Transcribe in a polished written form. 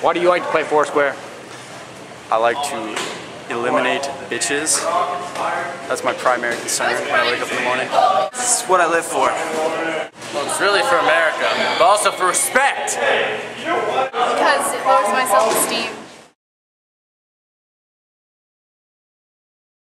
Why do you like to play Foursquare? I like to eliminate bitches. That's my primary concern when I wake up in the morning. This is what I live for. Well, it's really for America, but also for respect. Because it lowers my self-esteem.